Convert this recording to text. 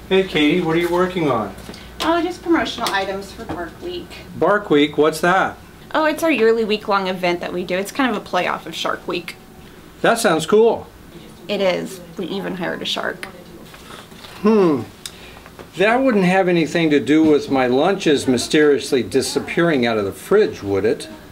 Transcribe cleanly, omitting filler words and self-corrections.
Hey Katie, what are you working on? Oh, just promotional items for Bark Week. Bark Week, what's that? Oh, it's our yearly week-long event that we do. It's kind of a play-off of Shark Week. That sounds cool. It is. We even hired a shark. That wouldn't have anything to do with my lunches mysteriously disappearing out of the fridge, would it?